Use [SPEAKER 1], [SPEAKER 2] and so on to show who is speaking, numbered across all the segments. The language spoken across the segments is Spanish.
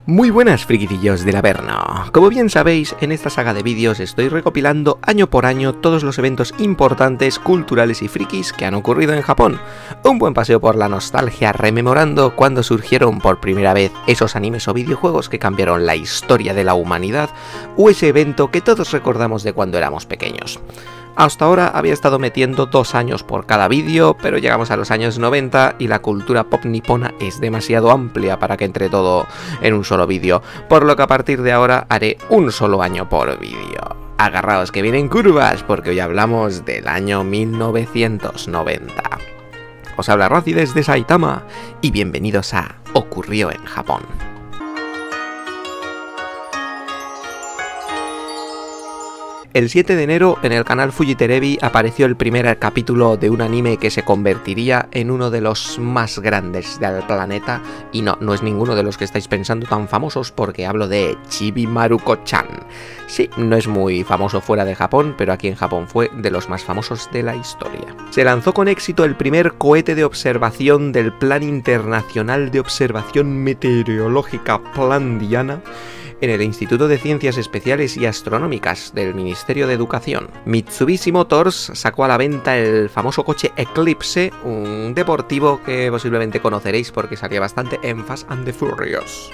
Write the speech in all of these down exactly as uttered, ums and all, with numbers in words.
[SPEAKER 1] Muy buenas friquicillos del Averno. Como bien sabéis, en esta saga de vídeos estoy recopilando año por año todos los eventos importantes, culturales y frikis que han ocurrido en Japón. Un buen paseo por la nostalgia rememorando cuando surgieron por primera vez esos animes o videojuegos que cambiaron la historia de la humanidad o ese evento que todos recordamos de cuando éramos pequeños. Hasta ahora había estado metiendo dos años por cada vídeo, pero llegamos a los años noventa y la cultura pop nipona es demasiado amplia para que entre todo en un solo vídeo, por lo que a partir de ahora haré un solo año por vídeo. Agarraos que vienen curvas, porque hoy hablamos del año mil novecientos noventa. Os habla Rossi desde Saitama, y bienvenidos a Ocurrió en Japón. El siete de enero en el canal Fuji Terebi apareció el primer capítulo de un anime que se convertiría en uno de los más grandes del planeta, y no, no es ninguno de los que estáis pensando tan famosos, porque hablo de Chibi Maruko-chan. Sí, no es muy famoso fuera de Japón, pero aquí en Japón fue de los más famosos de la historia. Se lanzó con éxito el primer cohete de observación del Plan Internacional de Observación Meteorológica Plan Diana en el Instituto de Ciencias Especiales y Astronómicas del Ministerio de Educación. Mitsubishi Motors sacó a la venta el famoso coche Eclipse, un deportivo que posiblemente conoceréis porque salía bastante en Fast and the Furious.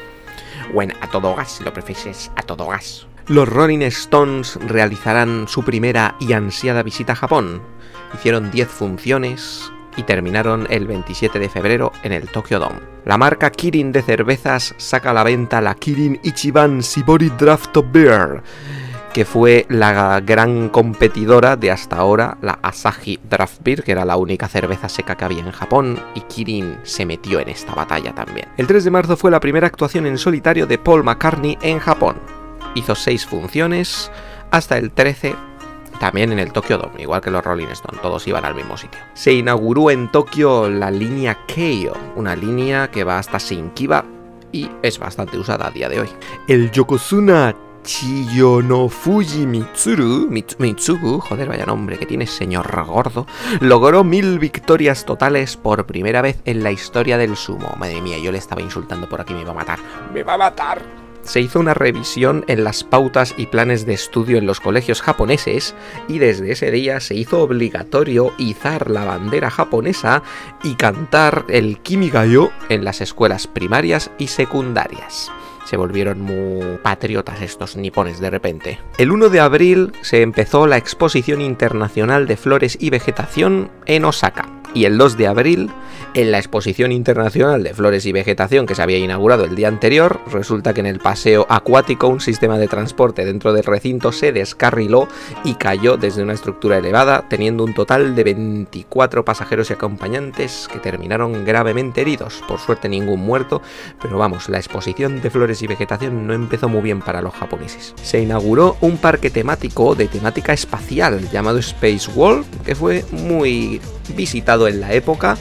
[SPEAKER 1] Bueno, a todo gas, lo prefieres a todo gas. Los Rolling Stones realizarán su primera y ansiada visita a Japón. Hicieron diez funciones y terminaron el veintisiete de febrero en el Tokyo Dome. La marca Kirin de cervezas saca a la venta la Kirin Ichiban Shibori Draft Beer, que fue la gran competidora de hasta ahora la Asahi Draft Beer, que era la única cerveza seca que había en Japón, y Kirin se metió en esta batalla también. El tres de marzo fue la primera actuación en solitario de Paul McCartney en Japón. Hizo seis funciones hasta el trece, también en el Tokyo Dome, igual que los Rolling Stones, todos iban al mismo sitio. Se inauguró en Tokio la línea Keio, una línea que va hasta Shinkiba y es bastante usada a día de hoy. El Yokozuna Chiyono Fuji Mitsuru, Mitsugu, joder, vaya nombre que tiene, señor gordo, logró mil victorias totales por primera vez en la historia del sumo. Madre mía, yo le estaba insultando por aquí, me iba a matar, me va a matar. Se hizo una revisión en las pautas y planes de estudio en los colegios japoneses y desde ese día se hizo obligatorio izar la bandera japonesa y cantar el Kimigayo en las escuelas primarias y secundarias. Se volvieron muy patriotas estos nipones de repente. El uno de abril se empezó la Exposición Internacional de Flores y Vegetación en Osaka. Y el dos de abril, en la Exposición Internacional de Flores y Vegetación que se había inaugurado el día anterior, resulta que en el paseo acuático un sistema de transporte dentro del recinto se descarriló y cayó desde una estructura elevada, teniendo un total de veinticuatro pasajeros y acompañantes que terminaron gravemente heridos. Por suerte ningún muerto, pero vamos, la Exposición de Flores y Vegetación no empezó muy bien para los japoneses. Se inauguró un parque temático de temática espacial llamado Space World, que fue muy visitado en la época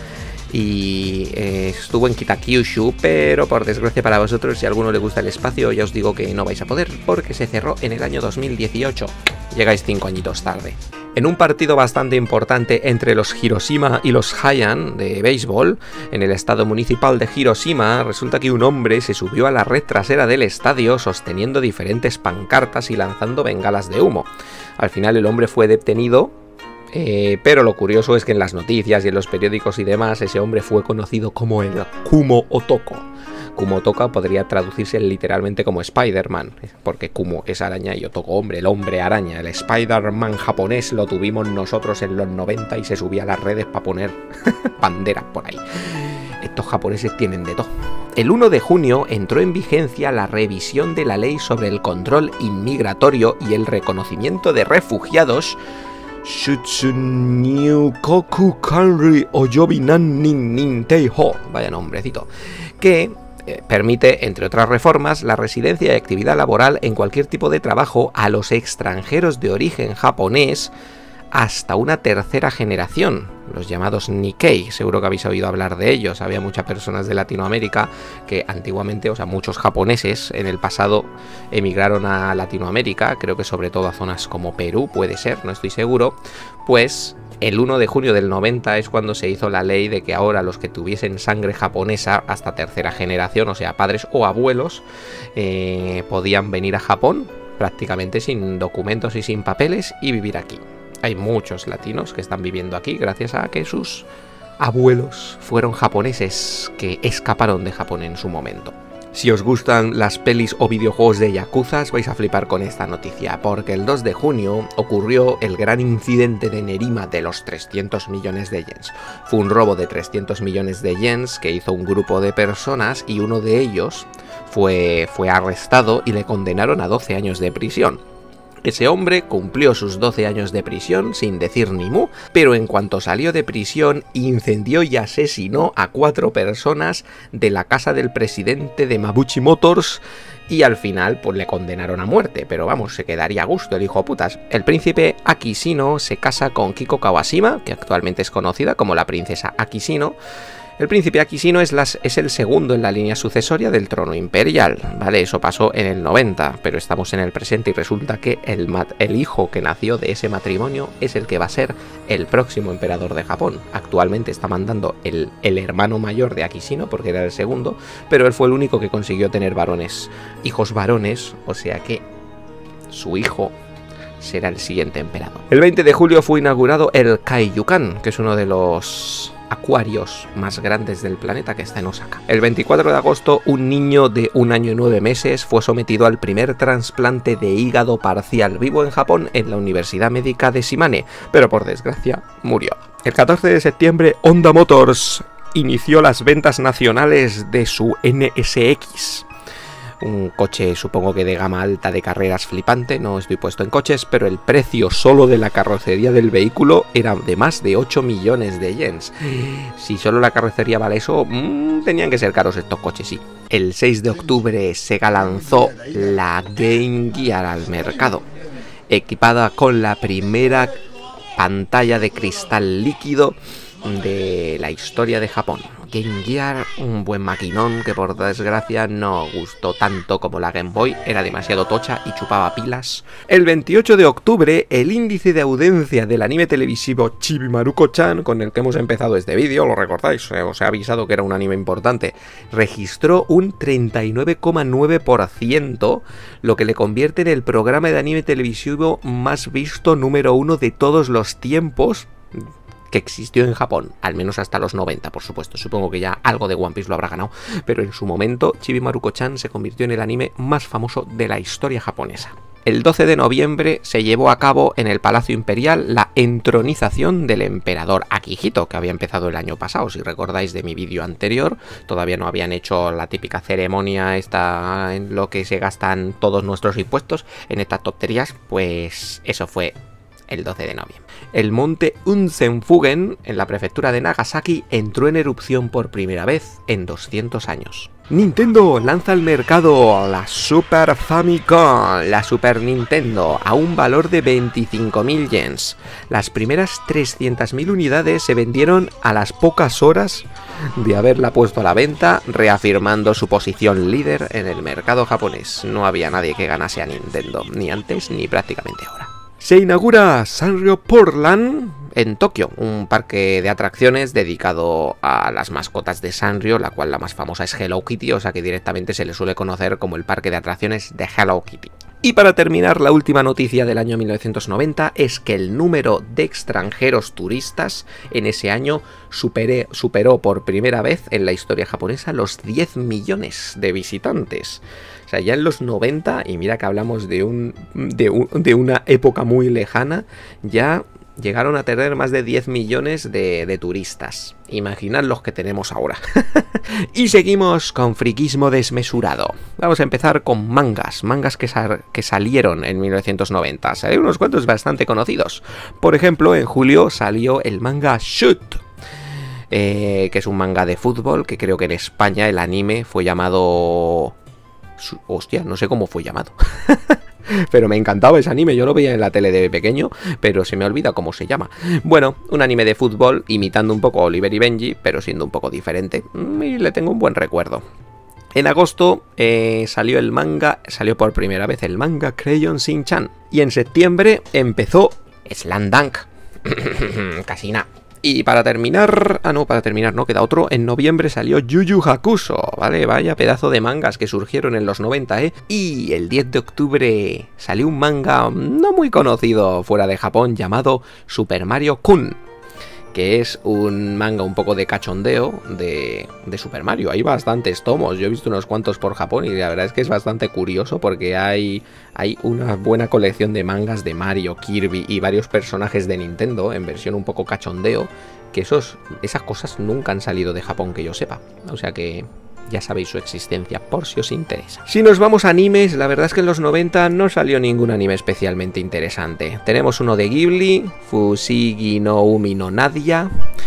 [SPEAKER 1] y eh, estuvo en Kitakyushu, pero por desgracia para vosotros, si a alguno le gusta el espacio, ya os digo que no vais a poder, porque se cerró en el año dos mil dieciocho. Llegáis cinco añitos tarde. En un partido bastante importante entre los Hiroshima y los Heian de béisbol, en el estado municipal de Hiroshima, resulta que un hombre se subió a la red trasera del estadio sosteniendo diferentes pancartas y lanzando bengalas de humo. Al final el hombre fue detenido, Eh, pero lo curioso es que en las noticias y en los periódicos y demás ese hombre fue conocido como el Kumo Otoko. Kumo Otoko podría traducirse literalmente como Spider-Man, porque Kumo es araña y Otoko hombre, el hombre araña. El Spider-Man japonés lo tuvimos nosotros en los noventa y se subía a las redes para poner banderas por ahí. Estos japoneses tienen de todo. El uno de junio entró en vigencia la revisión de la ley sobre el control inmigratorio y el reconocimiento de refugiados Shutsunyu-koku Kanri Oyobi Nan Nin Nin Teiho, vaya nombrecito, que eh, permite, entre otras reformas, la residencia y actividad laboral en cualquier tipo de trabajo a los extranjeros de origen japonés hasta una tercera generación, los llamados Nikkei. Seguro que habéis oído hablar de ellos. Había muchas personas de Latinoamérica que antiguamente, o sea, muchos japoneses en el pasado emigraron a Latinoamérica, creo que sobre todo a zonas como Perú, puede ser, no estoy seguro, pues El uno de junio del noventa es cuando se hizo la ley de que ahora los que tuviesen sangre japonesa hasta tercera generación, o sea, padres o abuelos, eh, podían venir a Japón prácticamente sin documentos y sin papeles y vivir aquí. Hay muchos latinos que están viviendo aquí gracias a que sus abuelos fueron japoneses que escaparon de Japón en su momento. Si os gustan las pelis o videojuegos de yakuzas, vais a flipar con esta noticia, porque el dos de junio ocurrió el gran incidente de Nerima de los trescientos millones de yens. Fue un robo de trescientos millones de yens que hizo un grupo de personas y uno de ellos fue, fue arrestado y le condenaron a doce años de prisión. Ese hombre cumplió sus doce años de prisión sin decir ni mu, pero en cuanto salió de prisión incendió y asesinó a cuatro personas de la casa del presidente de Mabuchi Motors y al final pues le condenaron a muerte, pero vamos, se quedaría a gusto el hijo putas. El príncipe Akishino se casa con Kiko Kawashima, que actualmente es conocida como la princesa Akishino. El príncipe Akishino es, las, es el segundo en la línea sucesoria del trono imperial, ¿vale? Eso pasó en el noventa, pero estamos en el presente y resulta que el, el hijo que nació de ese matrimonio es el que va a ser el próximo emperador de Japón. Actualmente está mandando el, el hermano mayor de Akishino, porque era el segundo, pero él fue el único que consiguió tener varones, hijos varones, o sea que su hijo será el siguiente emperador. El veinte de julio fue inaugurado el Kaiyukan, que es uno de los acuarios más grandes del planeta, que está en Osaka. El veinticuatro de agosto, un niño de un año y nueve meses fue sometido al primer trasplante de hígado parcial vivo en Japón en la Universidad Médica de Shimane, pero por desgracia murió. El catorce de septiembre, Honda Motors inició las ventas nacionales de su N S X. Un coche supongo que de gama alta de carreras flipante, no estoy puesto en coches, pero el precio solo de la carrocería del vehículo era de más de ocho millones de yens. Si solo la carrocería vale eso, mmm, tenían que ser caros estos coches, sí. El seis de octubre Sega lanzó la Game Gear al mercado, equipada con la primera pantalla de cristal líquido de la historia de Japón. Game Gear, un buen maquinón que por desgracia no gustó tanto como la Game Boy, era demasiado tocha y chupaba pilas. El veintiocho de octubre, el índice de audiencia del anime televisivo Chibi Maruko-chan, con el que hemos empezado este vídeo, ¿lo recordáis? Os he avisado que era un anime importante, registró un treinta y nueve coma nueve por ciento, lo que le convierte en el programa de anime televisivo más visto número uno de todos los tiempos que existió en Japón, al menos hasta los noventa, por supuesto. Supongo que ya algo de One Piece lo habrá ganado, pero en su momento Chibi Maruko-chan se convirtió en el anime más famoso de la historia japonesa. El doce de noviembre se llevó a cabo en el Palacio Imperial la entronización del emperador Akihito, que había empezado el año pasado. Si recordáis de mi vídeo anterior, todavía no habían hecho la típica ceremonia esta en lo que se gastan todos nuestros impuestos en estas tonterías, pues eso fue el doce de noviembre. El monte Unzenfugen, en la prefectura de Nagasaki, entró en erupción por primera vez en doscientos años. Nintendo lanza al mercado la Super Famicom, la Super Nintendo, a un valor de veinticinco mil yens. Las primeras trescientas mil unidades se vendieron a las pocas horas de haberla puesto a la venta, reafirmando su posición líder en el mercado japonés. No había nadie que ganase a Nintendo, ni antes ni prácticamente ahora. Se inaugura Sanrio Portland en Tokio, un parque de atracciones dedicado a las mascotas de Sanrio, la cual la más famosa es Hello Kitty, o sea que directamente se le suele conocer como el parque de atracciones de Hello Kitty. Y para terminar, la última noticia del año mil novecientos noventa es que el número de extranjeros turistas en ese año superé, superó por primera vez en la historia japonesa los diez millones de visitantes. O sea, ya en los noventa, y mira que hablamos de, un, de, un, de una época muy lejana, ya llegaron a tener más de diez millones de, de turistas. Imaginad los que tenemos ahora. Y seguimos con friquismo desmesurado. Vamos a empezar con mangas, mangas que, sal, que salieron en mil novecientos noventa. Salieron unos cuantos bastante conocidos. Por ejemplo, en julio salió el manga Shoot, eh, que es un manga de fútbol, que creo que en España el anime fue llamado... Hostia, no sé cómo fue llamado. Pero me encantaba ese anime, yo lo veía en la tele de pequeño, pero se me olvida cómo se llama. Bueno, un anime de fútbol imitando un poco a Oliver y Benji, pero siendo un poco diferente. Y le tengo un buen recuerdo. En agosto eh, salió el manga, salió por primera vez el manga Crayon Shin-chan. Y en septiembre empezó Slam Dunk. Casi nada. Y para terminar, ah no, para terminar no, queda otro, en noviembre salió Yu Yu Hakusho, ¿vale? Vaya pedazo de mangas que surgieron en los noventa, ¿eh? Y el diez de octubre salió un manga no muy conocido fuera de Japón llamado Super Mario Kun, que es un manga un poco de cachondeo de, de Super Mario. Hay bastantes tomos, yo he visto unos cuantos por Japón y la verdad es que es bastante curioso porque hay, hay una buena colección de mangas de Mario, Kirby y varios personajes de Nintendo en versión un poco cachondeo, que esos, esas cosas nunca han salido de Japón que yo sepa, o sea que ya sabéis su existencia por si os interesa. Si nos vamos a animes, la verdad es que en los noventa no salió ningún anime especialmente interesante. Tenemos uno de Ghibli, Fushigi no Umi no Nadia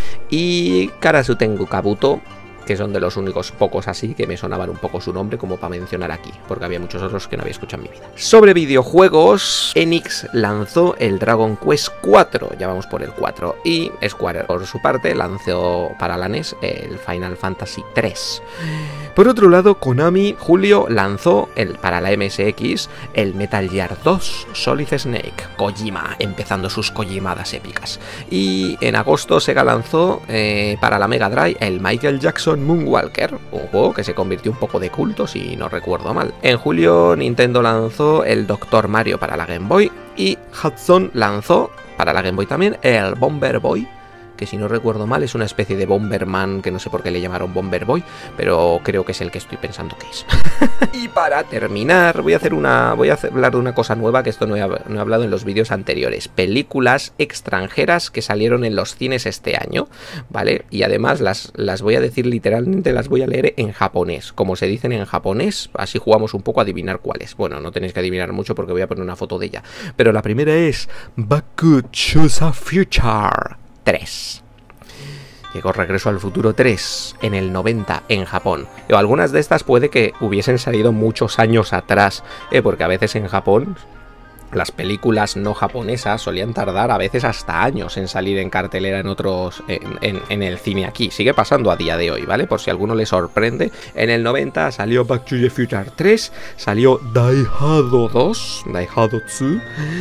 [SPEAKER 1] y Karasutengu Kabuto, que son de los únicos pocos así que me sonaban un poco su nombre como para mencionar aquí, porque había muchos otros que no había escuchado en mi vida. Sobre videojuegos, Enix lanzó el Dragon Quest cuatro, ya vamos por el cuatro, y Square por su parte lanzó para la N E S el Final Fantasy tres. Por otro lado, Konami, julio, lanzó el, para la M S X el Metal Gear dos Solid Snake, Kojima, empezando sus Kojimadas épicas. Y en agosto Sega lanzó eh, para la Mega Drive el Michael Jackson Moonwalker, un juego que se convirtió un poco de culto si no recuerdo mal. En julio Nintendo lanzó el Doctor Mario para la Game Boy y Hudson lanzó para la Game Boy también el Bomber Boy, que si no recuerdo mal es una especie de Bomberman, que no sé por qué le llamaron Bomber Boy, pero creo que es el que estoy pensando que es. Y para terminar voy a hacer una voy a hablar de una cosa nueva que esto no he, no he hablado en los vídeos anteriores, películas extranjeras que salieron en los cines este año, ¿vale? Y además las, las voy a decir literalmente, las voy a leer en japonés, como se dicen en japonés, así jugamos un poco a adivinar cuáles. Bueno, no tenéis que adivinar mucho porque voy a poner una foto de ella, pero la primera es Back to the Future tres. Llegó Regreso al Futuro tres en el noventa en Japón. O algunas de estas puede que hubiesen salido muchos años atrás, eh, porque a veces en Japón las películas no japonesas solían tardar a veces hasta años en salir en cartelera en otros en, en, en el cine aquí. Sigue pasando a día de hoy, ¿vale? Por si a alguno le sorprende. En el noventa salió Back to the Future tres, salió Daihado dos, Daihado dos,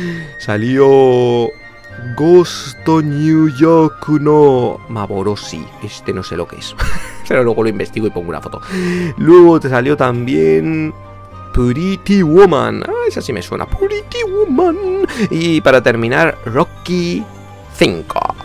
[SPEAKER 1] salió Ghost New York no Maboroshi, este no sé lo que es, pero luego lo investigo y pongo una foto. Luego te salió también Pretty Woman, ah, esa sí me suena, Pretty Woman. Y para terminar, Rocky cinco.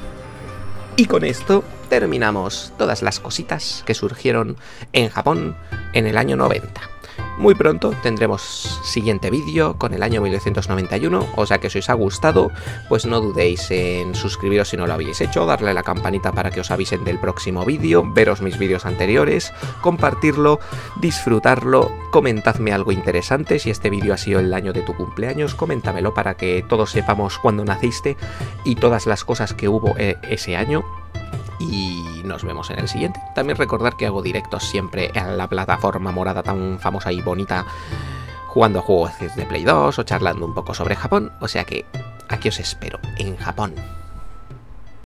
[SPEAKER 1] Y con esto terminamos todas las cositas que surgieron en Japón en el año noventa. Muy pronto tendremos siguiente vídeo con el año mil novecientos noventa y uno, o sea que si os ha gustado, pues no dudéis en suscribiros si no lo habéis hecho, darle a la campanita para que os avisen del próximo vídeo, veros mis vídeos anteriores, compartirlo, disfrutarlo, comentadme algo interesante, si este vídeo ha sido el año de tu cumpleaños, coméntamelo para que todos sepamos cuándo naciste y todas las cosas que hubo eh, ese año. Y nos vemos en el siguiente. También recordar que hago directos siempre en la plataforma morada tan famosa y bonita, jugando a juegos de Play dos o charlando un poco sobre Japón. O sea que aquí os espero en Japón.